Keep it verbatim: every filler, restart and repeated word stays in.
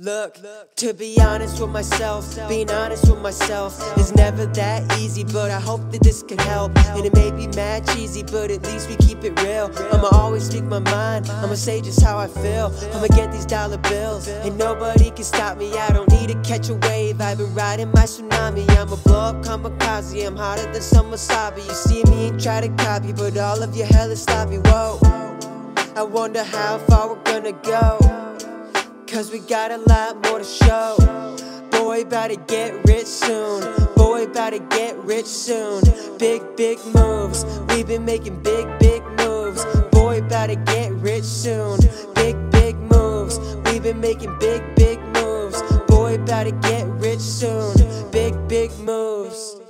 Look, to be honest with myself, being honest with myself is never that easy, but I hope that this can help. And it may be mad cheesy, but at least we keep it real. I'ma always speak my mind, I'ma say just how I feel. I'ma get these dollar bills, and nobody can stop me. I don't need to catch a wave, I've been riding my tsunami. I'ma blow up kamikaze, I'm hotter than some wasabi. You see me and try to copy, but all of your hell is sloppy. Whoa, I wonder how far we're gonna go, cause we got a lot more to show. Boy, bout to get rich soon. Boy, bout to get rich soon. Big, big moves. We've been making big, big moves. Boy, bout to get rich soon. Big, big moves. We've been making big, big moves. Boy, bout to get rich soon. Big, big moves.